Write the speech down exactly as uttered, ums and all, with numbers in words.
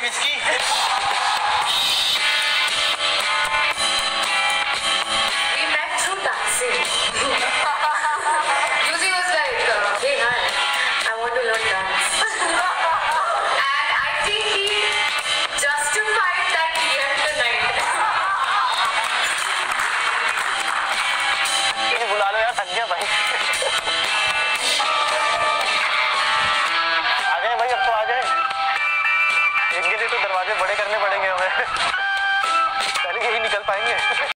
इसकी। We met through dancing. Yuzi was like, uh, hey, hi, I want to learn dance. And I think he justified that year tonight. बुला लो यार, थक गया भाई। आ गए भाई, अब तो आ गए। इनके लिए तो दरवाजे बड़े करने पड़ेंगे हमें। पहले यही निकल पाएंगे।